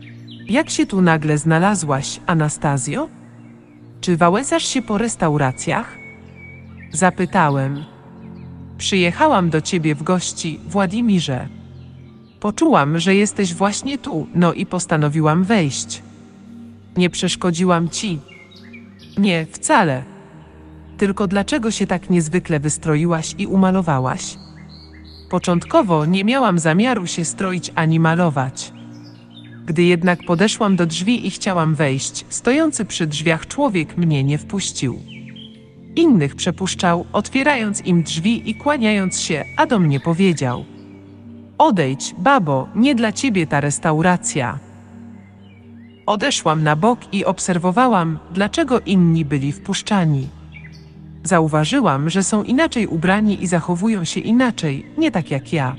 Jak się tu nagle znalazłaś, Anastazjo? Czy wałęsasz się po restauracjach? Zapytałem. Przyjechałam do ciebie w gości, Władimirze. Poczułam, że jesteś właśnie tu, no i postanowiłam wejść. Nie przeszkodziłam ci. Nie, wcale. Tylko dlaczego się tak niezwykle wystroiłaś i umalowałaś? Początkowo nie miałam zamiaru się stroić ani malować. Gdy jednak podeszłam do drzwi i chciałam wejść, stojący przy drzwiach człowiek mnie nie wpuścił. Innych przepuszczał, otwierając im drzwi i kłaniając się, a do mnie powiedział: odejdź, babo, nie dla ciebie ta restauracja. Odeszłam na bok i obserwowałam, dlaczego inni byli wpuszczani. Zauważyłam, że są inaczej ubrani i zachowują się inaczej, nie tak jak ja.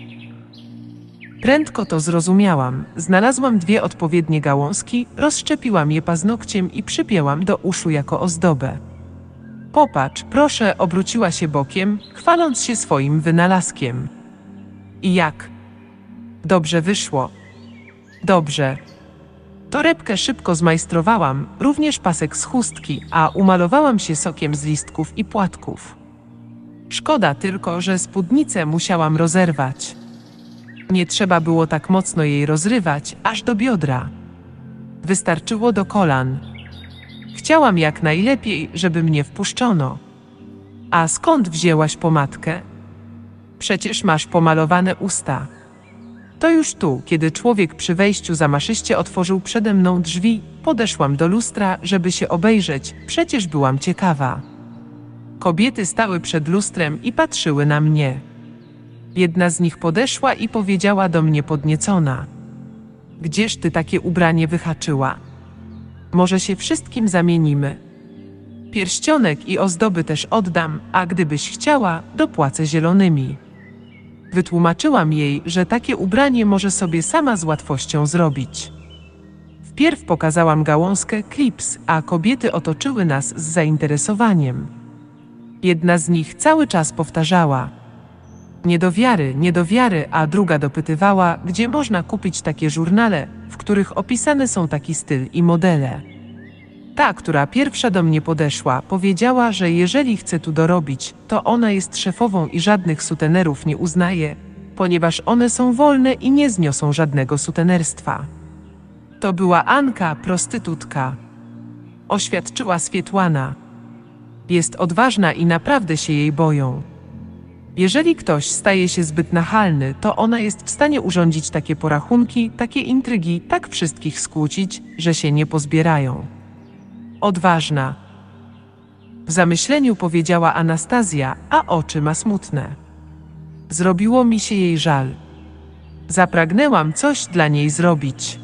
Prędko to zrozumiałam, znalazłam dwie odpowiednie gałązki, rozszczepiłam je paznokciem i przypięłam do uszu jako ozdobę. Popatrz, proszę, obróciła się bokiem, chwaląc się swoim wynalazkiem. I jak? Dobrze wyszło. Dobrze. Torebkę szybko zmajstrowałam, również pasek z chustki, a umalowałam się sokiem z listków i płatków. Szkoda tylko, że spódnicę musiałam rozerwać. Nie trzeba było tak mocno jej rozrywać, aż do biodra. Wystarczyło do kolan. Chciałam jak najlepiej, żeby mnie wpuszczono. A skąd wzięłaś pomadkę? Przecież masz pomalowane usta. To już tu, kiedy człowiek przy wejściu zamaszyście otworzył przede mną drzwi, podeszłam do lustra, żeby się obejrzeć, przecież byłam ciekawa. Kobiety stały przed lustrem i patrzyły na mnie. Jedna z nich podeszła i powiedziała do mnie podniecona: gdzież ty takie ubranie wyhaczyła? Może się wszystkim zamienimy? Pierścionek i ozdoby też oddam, a gdybyś chciała, dopłacę zielonymi. Wytłumaczyłam jej, że takie ubranie może sobie sama z łatwością zrobić. Wpierw pokazałam gałązkę klips, a kobiety otoczyły nas z zainteresowaniem. Jedna z nich cały czas powtarzała: nie do wiary, nie do wiary, a druga dopytywała, gdzie można kupić takie żurnale, w których opisane są taki styl i modele. Ta, która pierwsza do mnie podeszła, powiedziała, że jeżeli chce tu dorobić, to ona jest szefową i żadnych sutenerów nie uznaje, ponieważ one są wolne i nie zniosą żadnego sutenerstwa. To była Anka, prostytutka. Oświadczyła Swietłana. Jest odważna i naprawdę się jej boją. Jeżeli ktoś staje się zbyt nachalny, to ona jest w stanie urządzić takie porachunki, takie intrygi, tak wszystkich skłócić, że się nie pozbierają. Odważna. W zamyśleniu powiedziała Anastazja, a oczy ma smutne. Zrobiło mi się jej żal. Zapragnęłam coś dla niej zrobić.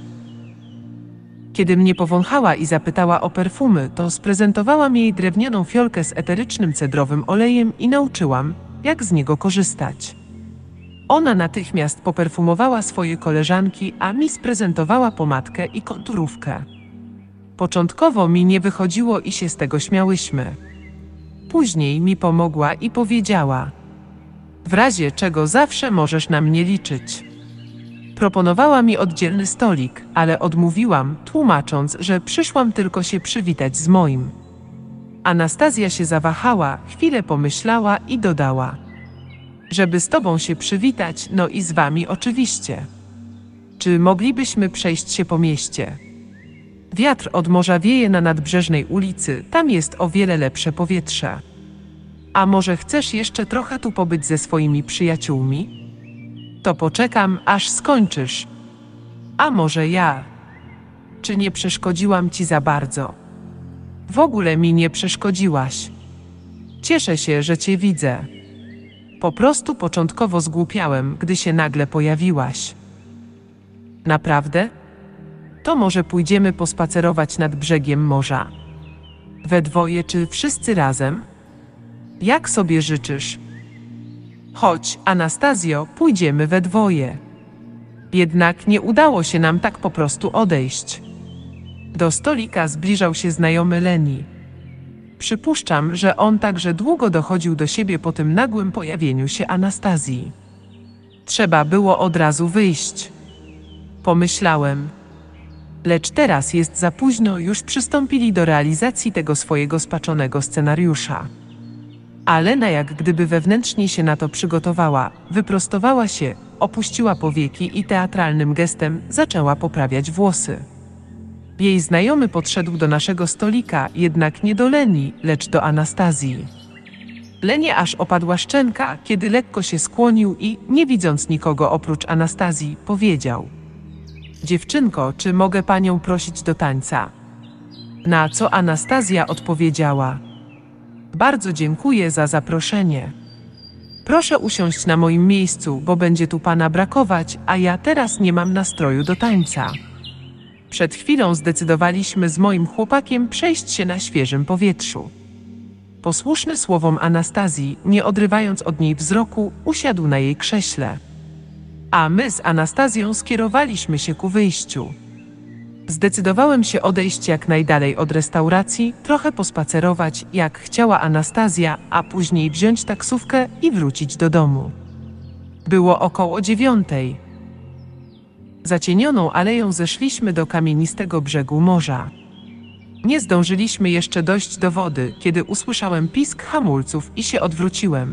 Kiedy mnie powąchała i zapytała o perfumy, to sprezentowałam jej drewnianą fiolkę z eterycznym cedrowym olejem i nauczyłam, jak z niego korzystać. Ona natychmiast poperfumowała swoje koleżanki, a mi sprezentowała pomadkę i konturówkę. Początkowo mi nie wychodziło i się z tego śmiałyśmy. Później mi pomogła i powiedziała: w razie czego zawsze możesz na mnie liczyć. Proponowała mi oddzielny stolik, ale odmówiłam, tłumacząc, że przyszłam tylko się przywitać z moim. Anastazja się zawahała, chwilę pomyślała i dodała: żeby z tobą się przywitać, no i z wami oczywiście. Czy moglibyśmy przejść się po mieście? Wiatr od morza wieje na nadbrzeżnej ulicy, tam jest o wiele lepsze powietrze. A może chcesz jeszcze trochę tu pobyć ze swoimi przyjaciółmi? To poczekam, aż skończysz. A może ja? Czy nie przeszkodziłam ci za bardzo? W ogóle mi nie przeszkodziłaś. Cieszę się, że cię widzę. Po prostu początkowo zgłupiałem, gdy się nagle pojawiłaś. Naprawdę? To może pójdziemy pospacerować nad brzegiem morza. We dwoje czy wszyscy razem? Jak sobie życzysz? Chodź, Anastazjo, pójdziemy we dwoje. Jednak nie udało się nam tak po prostu odejść. Do stolika zbliżał się znajomy Leni. Przypuszczam, że on także długo dochodził do siebie po tym nagłym pojawieniu się Anastazji. Trzeba było od razu wyjść. Pomyślałem. Lecz teraz jest za późno, już przystąpili do realizacji tego swojego spaczonego scenariusza. A Lena jak gdyby wewnętrznie się na to przygotowała, wyprostowała się, opuściła powieki i teatralnym gestem zaczęła poprawiać włosy. Jej znajomy podszedł do naszego stolika, jednak nie do Leni, lecz do Anastazji. Lenie aż opadła szczęka, kiedy lekko się skłonił i, nie widząc nikogo oprócz Anastazji, powiedział: dziewczynko, czy mogę panią prosić do tańca? Na co Anastazja odpowiedziała: bardzo dziękuję za zaproszenie. Proszę usiąść na moim miejscu, bo będzie tu pana brakować, a ja teraz nie mam nastroju do tańca. Przed chwilą zdecydowaliśmy z moim chłopakiem przejść się na świeżym powietrzu. Posłuszny słowom Anastazji, nie odrywając od niej wzroku, usiadł na jej krześle. A my z Anastazją skierowaliśmy się ku wyjściu. Zdecydowałem się odejść jak najdalej od restauracji, trochę pospacerować, jak chciała Anastazja, a później wziąć taksówkę i wrócić do domu. Było około dziewiątej. Zacienioną aleją zeszliśmy do kamienistego brzegu morza. Nie zdążyliśmy jeszcze dojść do wody, kiedy usłyszałem pisk hamulców i się odwróciłem.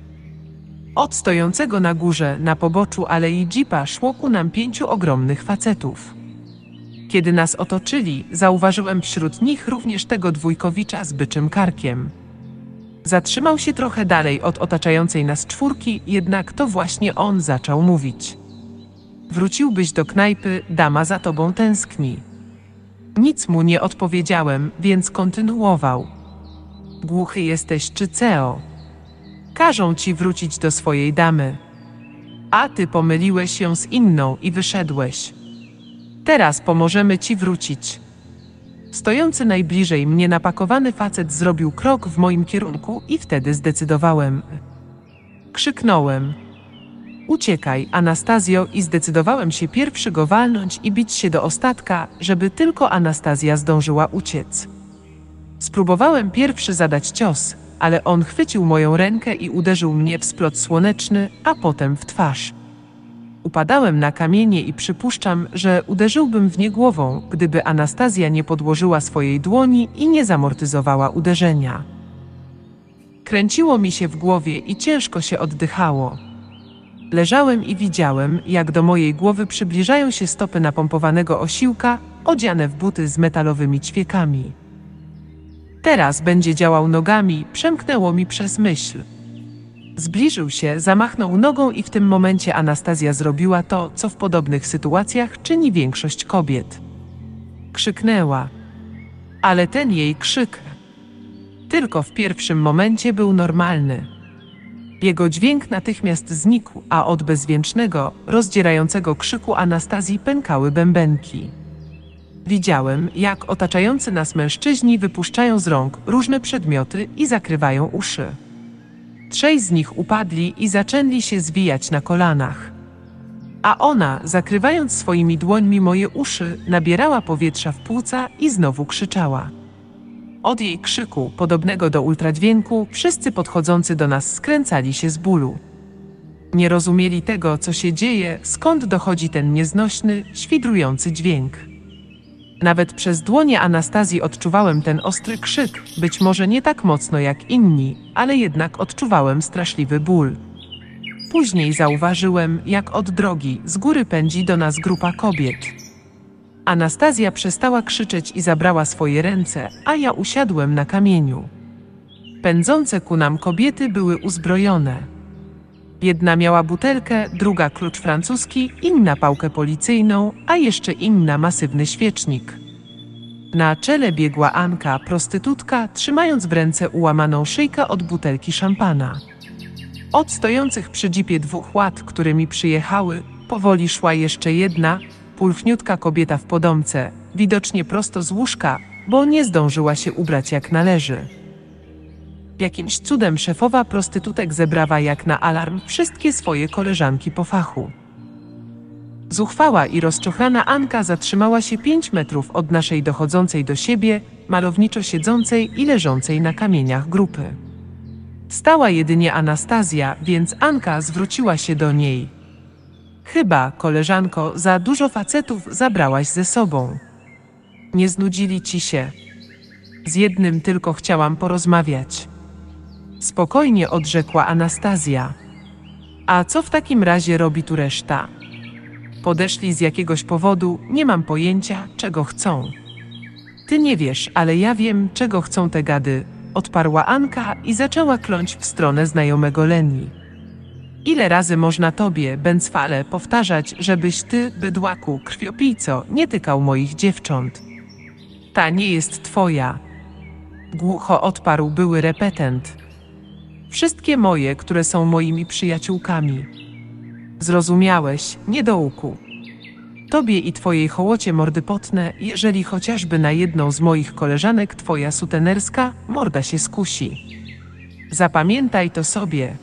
Od stojącego na górze, na poboczu alei jeepa szło ku nam pięciu ogromnych facetów. Kiedy nas otoczyli, zauważyłem wśród nich również tego dwójkowicza z byczym karkiem. Zatrzymał się trochę dalej od otaczającej nas czwórki, jednak to właśnie on zaczął mówić. Wróciłbyś do knajpy, dama za tobą tęskni. Nic mu nie odpowiedziałem, więc kontynuował. Głuchy jesteś czy ceo? Każą ci wrócić do swojej damy. A ty pomyliłeś się z inną i wyszedłeś. Teraz pomożemy ci wrócić. Stojący najbliżej mnie napakowany facet zrobił krok w moim kierunku i wtedy zdecydowałem. Krzyknąłem: uciekaj, Anastazjo, i zdecydowałem się pierwszy go walnąć i bić się do ostatka, żeby tylko Anastazja zdążyła uciec. Spróbowałem pierwszy zadać cios, ale on chwycił moją rękę i uderzył mnie w splot słoneczny, a potem w twarz. Upadałem na kamienie i przypuszczam, że uderzyłbym w nie głową, gdyby Anastazja nie podłożyła swojej dłoni i nie zamortyzowała uderzenia. Kręciło mi się w głowie i ciężko się oddychało. Leżałem i widziałem, jak do mojej głowy przybliżają się stopy napompowanego osiłka, odziane w buty z metalowymi ćwiekami. Teraz będzie działał nogami, przemknęło mi przez myśl. Zbliżył się, zamachnął nogą i w tym momencie Anastazja zrobiła to, co w podobnych sytuacjach czyni większość kobiet. Krzyknęła. Ale ten jej krzyk tylko w pierwszym momencie był normalny. Jego dźwięk natychmiast znikł, a od bezdźwięcznego, rozdzierającego krzyku Anastazji pękały bębenki. Widziałem, jak otaczający nas mężczyźni wypuszczają z rąk różne przedmioty i zakrywają uszy. Trzej z nich upadli i zaczęli się zwijać na kolanach. A ona, zakrywając swoimi dłońmi moje uszy, nabierała powietrza w płuca i znowu krzyczała. Od jej krzyku, podobnego do ultradźwięku, wszyscy podchodzący do nas skręcali się z bólu. Nie rozumieli tego, co się dzieje, skąd dochodzi ten nieznośny, świdrujący dźwięk. Nawet przez dłonie Anastazji odczuwałem ten ostry krzyk, być może nie tak mocno jak inni, ale jednak odczuwałem straszliwy ból. Później zauważyłem, jak od drogi, z góry pędzi do nas grupa kobiet. Anastazja przestała krzyczeć i zabrała swoje ręce, a ja usiadłem na kamieniu. Pędzące ku nam kobiety były uzbrojone. Jedna miała butelkę, druga klucz francuski, inna pałkę policyjną, a jeszcze inna masywny świecznik. Na czele biegła Anka, prostytutka, trzymając w ręce ułamaną szyjkę od butelki szampana. Od stojących przy dżipie dwóch ład, którymi przyjechały, powoli szła jeszcze jedna, pulchniutka kobieta w podomce, widocznie prosto z łóżka, bo nie zdążyła się ubrać jak należy. Jakimś cudem szefowa prostytutek zebrała jak na alarm wszystkie swoje koleżanki po fachu. Zuchwała i rozczochrana Anka zatrzymała się pięć metrów od naszej dochodzącej do siebie, malowniczo siedzącej i leżącej na kamieniach grupy. Stała jedynie Anastazja, więc Anka zwróciła się do niej. Chyba, koleżanko, za dużo facetów zabrałaś ze sobą. Nie znudzili ci się? Z jednym tylko chciałam porozmawiać. Spokojnie odrzekła Anastazja. A co w takim razie robi tu reszta? Podeszli z jakiegoś powodu, nie mam pojęcia, czego chcą. Ty nie wiesz, ale ja wiem, czego chcą te gady, odparła Anka i zaczęła kląć w stronę znajomego Leni. Ile razy można tobie, Bęcwale, powtarzać, żebyś ty, bydłaku, krwiopijco, nie tykał moich dziewcząt? Ta nie jest twoja. Głucho odparł były repetent. Wszystkie moje, które są moimi przyjaciółkami. Zrozumiałeś, niedołku. Tobie i twojej hołocie mordy potnę, jeżeli chociażby na jedną z moich koleżanek twoja sutenerska morda się skusi. Zapamiętaj to sobie.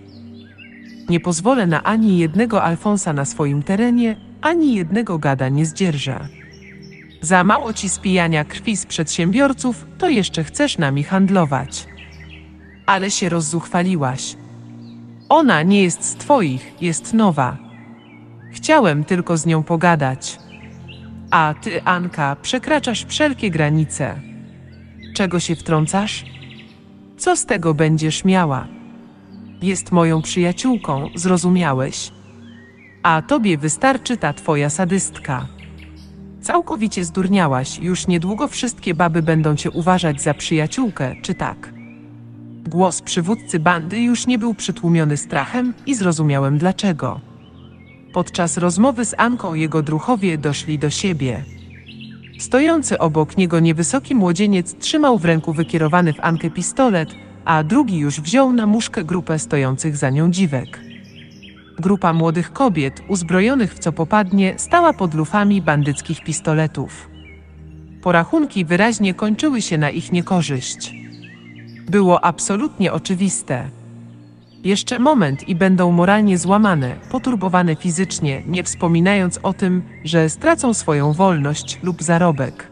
Nie pozwolę na ani jednego Alfonsa na swoim terenie, ani jednego gada nie zdzierżę. Za mało ci spijania krwi z przedsiębiorców, to jeszcze chcesz nami handlować. Ale się rozzuchwaliłaś. Ona nie jest z twoich, jest nowa. Chciałem tylko z nią pogadać. A ty, Anka, przekraczasz wszelkie granice. Czego się wtrącasz? Co z tego będziesz miała? Jest moją przyjaciółką, zrozumiałeś? A tobie wystarczy ta twoja sadystka. Całkowicie zdurniałaś, już niedługo wszystkie baby będą cię uważać za przyjaciółkę, czy tak? Głos przywódcy bandy już nie był przytłumiony strachem i zrozumiałem dlaczego. Podczas rozmowy z Anką jego druhowie doszli do siebie. Stojący obok niego niewysoki młodzieniec trzymał w ręku wykierowany w Ankę pistolet, a drugi już wziął na muszkę grupę stojących za nią dziwek. Grupa młodych kobiet, uzbrojonych w co popadnie, stała pod lufami bandyckich pistoletów. Porachunki wyraźnie kończyły się na ich niekorzyść. Było absolutnie oczywiste. Jeszcze moment i będą moralnie złamane, poturbowane fizycznie, nie wspominając o tym, że stracą swoją wolność lub zarobek.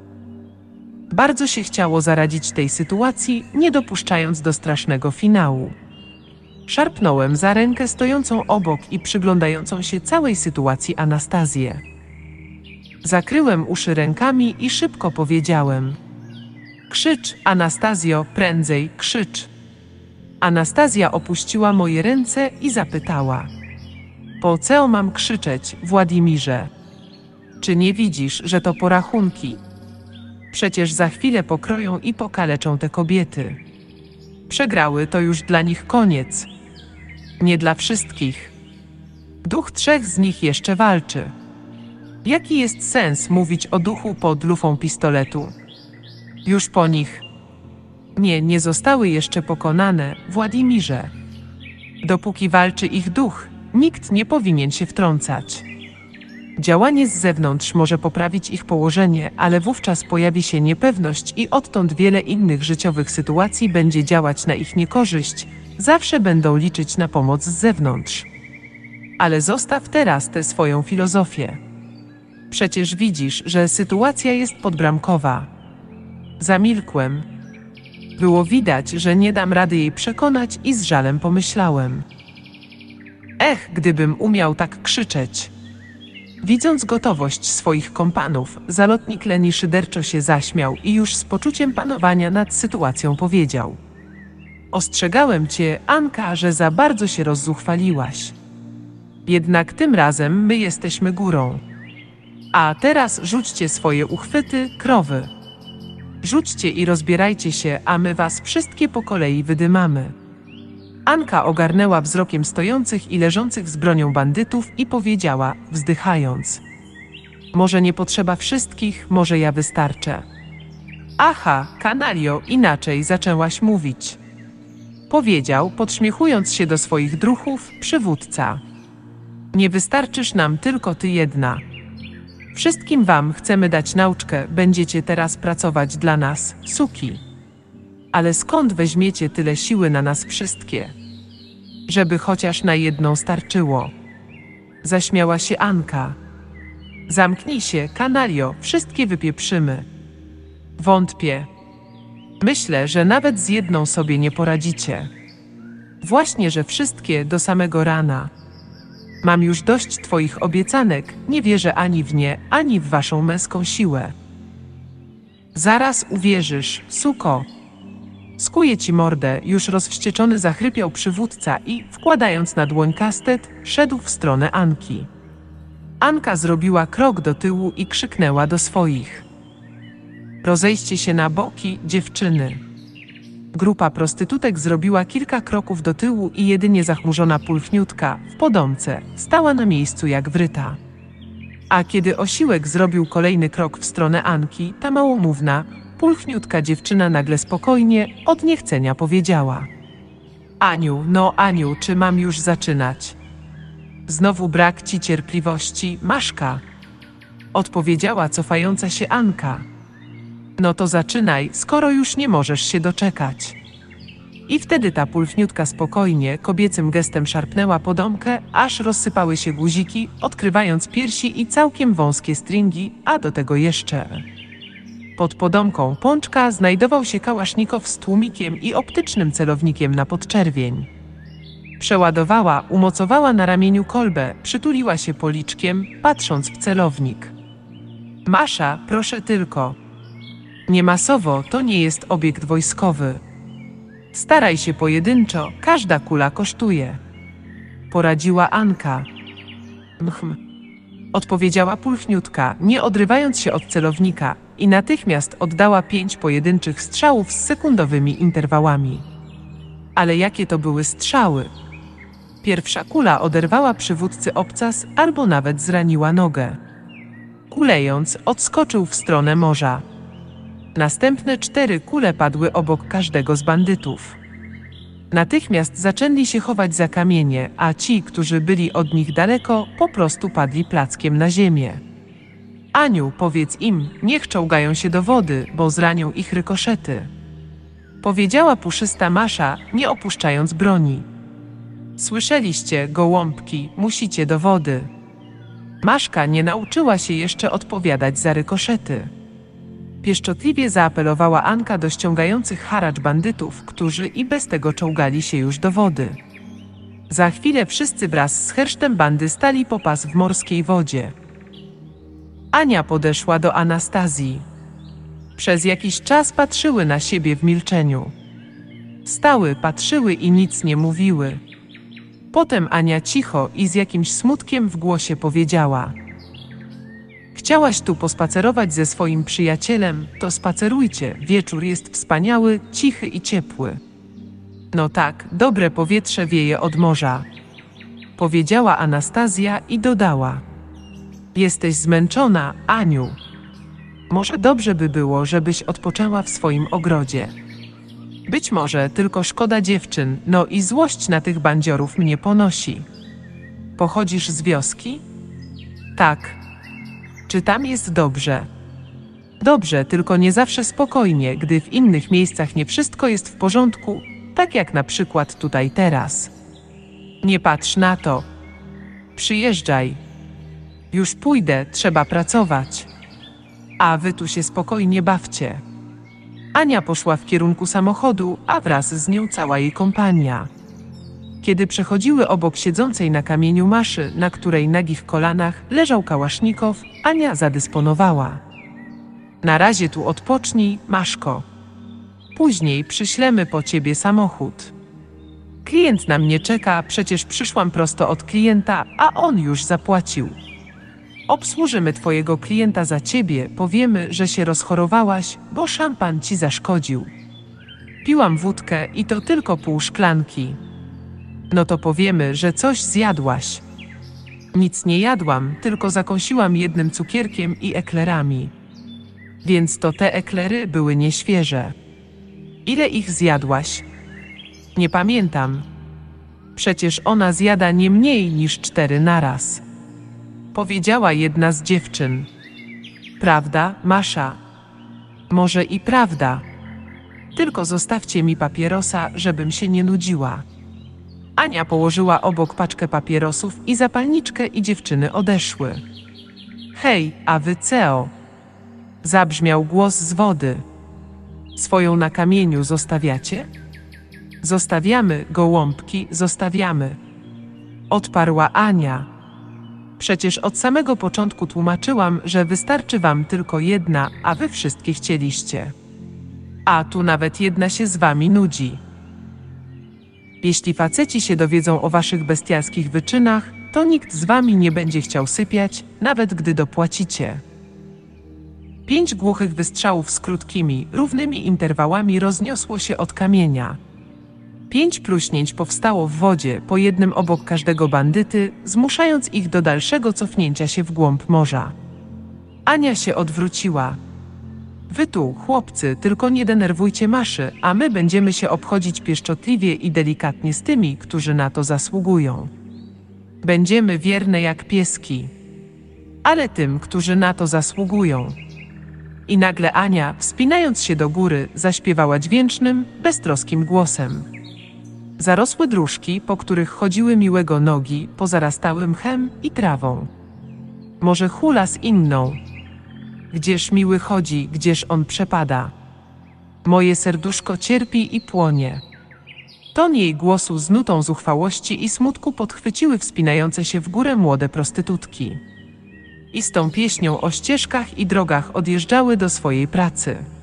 Bardzo się chciało zaradzić tej sytuacji, nie dopuszczając do strasznego finału. Szarpnąłem za rękę stojącą obok i przyglądającą się całej sytuacji Anastazję. Zakryłem uszy rękami i szybko powiedziałem: krzycz, Anastazjo, prędzej, krzycz. Anastazja opuściła moje ręce i zapytała: po co mam krzyczeć, Władimirze? Czy nie widzisz, że to porachunki? Przecież za chwilę pokroją i pokaleczą te kobiety. Przegrały, to już dla nich koniec. Nie dla wszystkich. Duch trzech z nich jeszcze walczy. Jaki jest sens mówić o duchu pod lufą pistoletu? Już po nich. Nie, nie zostały jeszcze pokonane, Władimirze. Dopóki walczy ich duch, nikt nie powinien się wtrącać. Działanie z zewnątrz może poprawić ich położenie, ale wówczas pojawi się niepewność i odtąd wiele innych życiowych sytuacji będzie działać na ich niekorzyść, zawsze będą liczyć na pomoc z zewnątrz. Ale zostaw teraz tę swoją filozofię. Przecież widzisz, że sytuacja jest podbramkowa. Zamilkłem. Było widać, że nie dam rady jej przekonać i z żalem pomyślałem: ech, gdybym umiał tak krzyczeć. Widząc gotowość swoich kompanów, zalotnik Leni szyderczo się zaśmiał i już z poczuciem panowania nad sytuacją powiedział: ostrzegałem cię, Anka, że za bardzo się rozzuchwaliłaś. Jednak tym razem my jesteśmy górą. A teraz rzućcie swoje uchwyty, krowy. Rzućcie i rozbierajcie się, a my was wszystkie po kolei wydymamy. Anka ogarnęła wzrokiem stojących i leżących z bronią bandytów i powiedziała, wzdychając: może nie potrzeba wszystkich, może ja wystarczę. Aha, kanalio, inaczej zaczęłaś mówić. Powiedział, podśmiechując się do swoich druchów, przywódca. Nie wystarczysz nam tylko ty jedna. Wszystkim wam chcemy dać nauczkę, będziecie teraz pracować dla nas, suki. Ale skąd weźmiecie tyle siły na nas wszystkie? Żeby chociaż na jedną starczyło. Zaśmiała się Anka. Zamknij się, kanalio, wszystkie wypieprzymy. Wątpię. Myślę, że nawet z jedną sobie nie poradzicie. Właśnie, że wszystkie do samego rana. Mam już dość twoich obiecanek, nie wierzę ani w nie, ani w waszą męską siłę. Zaraz uwierzysz, suko. Skuję ci mordę, już rozwścieczony zachrypiał przywódca i, wkładając na dłoń kastet, szedł w stronę Anki. Anka zrobiła krok do tyłu i krzyknęła do swoich. Rozejście się na boki, dziewczyny. Grupa prostytutek zrobiła kilka kroków do tyłu i jedynie zachmurzona Pulchniutka, w podomce, stała na miejscu jak wryta. A kiedy Osiłek zrobił kolejny krok w stronę Anki, ta małomówna, pulchniutka dziewczyna nagle spokojnie, od niechcenia powiedziała. Aniu, no Aniu, czy mam już zaczynać? Znowu brak ci cierpliwości, Maszka. Odpowiedziała cofająca się Anka. No to zaczynaj, skoro już nie możesz się doczekać. I wtedy ta pulchniutka spokojnie, kobiecym gestem szarpnęła podomkę, aż rozsypały się guziki, odkrywając piersi i całkiem wąskie stringi, a do tego jeszcze. Pod podomką pączka znajdował się kałasznikow z tłumikiem i optycznym celownikiem na podczerwień. Przeładowała, umocowała na ramieniu kolbę, przytuliła się policzkiem, patrząc w celownik. Masza, proszę tylko. Nie masowo, to nie jest obiekt wojskowy. Staraj się pojedynczo, każda kula kosztuje. Poradziła Anka. Mchm. Odpowiedziała pulchniutka, nie odrywając się od celownika, i natychmiast oddała pięć pojedynczych strzałów z sekundowymi interwałami. Ale jakie to były strzały? Pierwsza kula oderwała przywódcy obcas albo nawet zraniła nogę. Kulejąc, odskoczył w stronę morza. Następne cztery kule padły obok każdego z bandytów. Natychmiast zaczęli się chować za kamienie, a ci, którzy byli od nich daleko, po prostu padli plackiem na ziemię. Aniu, powiedz im, niech czołgają się do wody, bo zranią ich rykoszety. Powiedziała puszysta Masza, nie opuszczając broni. Słyszeliście, gołąbki, musicie do wody. Maszka nie nauczyła się jeszcze odpowiadać za rykoszety. Pieszczotliwie zaapelowała Anka do ściągających haracz bandytów, którzy i bez tego czołgali się już do wody. Za chwilę wszyscy wraz z hersztem bandy stali po pas w morskiej wodzie. Ania podeszła do Anastazji. Przez jakiś czas patrzyły na siebie w milczeniu. Stały, patrzyły i nic nie mówiły. Potem Ania cicho i z jakimś smutkiem w głosie powiedziała: Chciałaś tu pospacerować ze swoim przyjacielem, to spacerujcie, wieczór jest wspaniały, cichy i ciepły. No tak, dobre powietrze wieje od morza. Powiedziała Anastazja i dodała: Jesteś zmęczona, Aniu. Może dobrze by było, żebyś odpoczęła w swoim ogrodzie. Być może tylko szkoda dziewczyn, no i złość na tych bandziorów mnie ponosi. Pochodzisz z wioski? Tak. Czy tam jest dobrze? Dobrze, tylko nie zawsze spokojnie, gdy w innych miejscach nie wszystko jest w porządku, tak jak na przykład tutaj teraz. Nie patrz na to. Przyjeżdżaj. Już pójdę, trzeba pracować. A wy tu się spokojnie bawcie. Ania poszła w kierunku samochodu, a wraz z nią cała jej kompania. Kiedy przechodziły obok siedzącej na kamieniu Maszy, na której nagich kolanach leżał kałasznikow, Ania zadysponowała. Na razie tu odpocznij, Maszko. Później przyślemy po ciebie samochód. Klient na mnie czeka, przecież przyszłam prosto od klienta, a on już zapłacił. Obsłużymy twojego klienta za ciebie, powiemy, że się rozchorowałaś, bo szampan ci zaszkodził. Piłam wódkę i to tylko pół szklanki. No to powiemy, że coś zjadłaś. Nic nie jadłam, tylko zakąsiłam jednym cukierkiem i eklerami. Więc to te eklery były nieświeże. Ile ich zjadłaś? Nie pamiętam. Przecież ona zjada nie mniej niż cztery naraz. Powiedziała jedna z dziewczyn. Prawda, Masza? Może i prawda. Tylko zostawcie mi papierosa, żebym się nie nudziła. Ania położyła obok paczkę papierosów i zapalniczkę i dziewczyny odeszły. Hej, a wy ceo? Zabrzmiał głos z wody. Swoją na kamieniu zostawiacie? Zostawiamy, gołąbki, zostawiamy. Odparła Ania. Przecież od samego początku tłumaczyłam, że wystarczy wam tylko jedna, a wy wszystkie chcieliście. A tu nawet jedna się z wami nudzi. Jeśli faceci się dowiedzą o waszych bestialskich wyczynach, to nikt z wami nie będzie chciał sypiać, nawet gdy dopłacicie. Pięć głuchych wystrzałów z krótkimi, równymi interwałami rozniosło się od kamienia. Pięć pluśnięć powstało w wodzie, po jednym obok każdego bandyty, zmuszając ich do dalszego cofnięcia się w głąb morza. Ania się odwróciła. Wy tu, chłopcy, tylko nie denerwujcie maszy, a my będziemy się obchodzić pieszczotliwie i delikatnie z tymi, którzy na to zasługują. Będziemy wierne jak pieski. Ale tym, którzy na to zasługują. I nagle Ania, wspinając się do góry, zaśpiewała dźwięcznym, beztroskim głosem. Zarosłe dróżki, po których chodziły miłego nogi, pozarastały mchem i trawą. Może hula z inną. Gdzież miły chodzi, gdzież on przepada. Moje serduszko cierpi i płonie. Ton jej głosu z nutą zuchwałości i smutku podchwyciły wspinające się w górę młode prostytutki. I z tą pieśnią o ścieżkach i drogach odjeżdżały do swojej pracy.